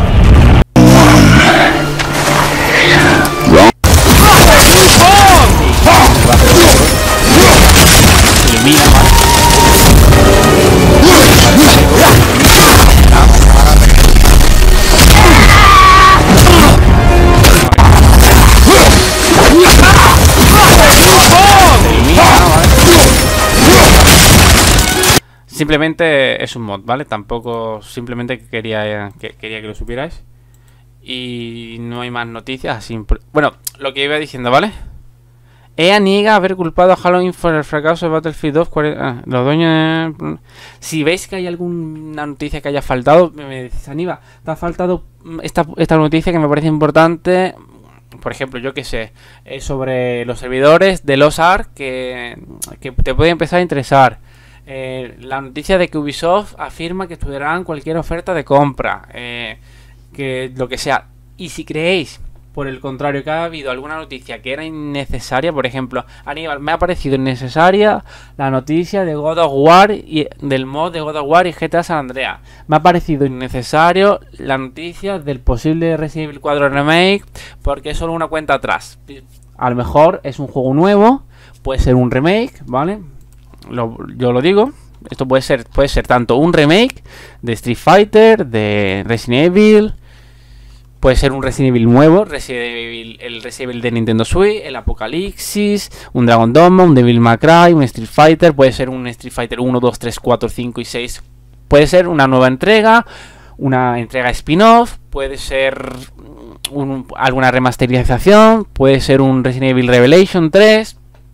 Simplemente es un mod, ¿vale? Tampoco, simplemente quería que lo supierais. Y no hay más noticias así. Bueno, lo que iba diciendo, ¿vale? EA niega haber culpado a Halloween por el fracaso de Battlefield 2. Los dueños... Si veis que hay alguna noticia que haya faltado, me decís, Aníbal, te ha faltado esta noticia que me parece importante. Por ejemplo, yo que sé, sobre los servidores de los ARC que te puede empezar a interesar. La noticia de que Ubisoft afirma que estudiarán cualquier oferta de compra, que lo que sea. Y si creéis, por el contrario, que ha habido alguna noticia que era innecesaria, por ejemplo, Aníbal, me ha parecido innecesaria la noticia de God of War y del mod de God of War y GTA San Andreas. Me ha parecido innecesario la noticia del posible Resident Evil 4 Remake, porque es solo una cuenta atrás. A lo mejor es un juego nuevo, puede ser un remake, ¿vale? Yo lo digo, esto puede ser tanto un remake de Street Fighter, de Resident Evil, puede ser un Resident Evil nuevo, el Resident Evil de Nintendo Switch, el Apocalipsis, un Dragon Dogma, un Devil May Cry, un Street Fighter, puede ser un Street Fighter 1, 2, 3, 4, 5 y 6, puede ser una nueva entrega, una entrega spin-off, puede ser alguna remasterización, puede ser un Resident Evil Revelation 3.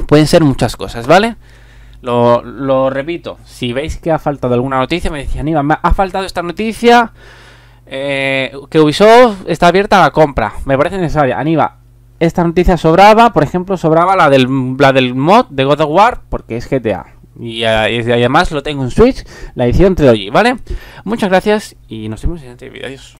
Pueden ser muchas cosas, ¿vale? Lo repito, si veis que ha faltado alguna noticia, me decís, Aníbal, me ha faltado esta noticia, que Ubisoft está abierta a la compra, me parece necesaria. Aníbal, esta noticia sobraba, por ejemplo, sobraba la del mod de God of War, porque es GTA. Y además lo tengo en Switch, la edición Trilogy, ¿vale? Muchas gracias y nos vemos en el siguiente vídeo. Adiós.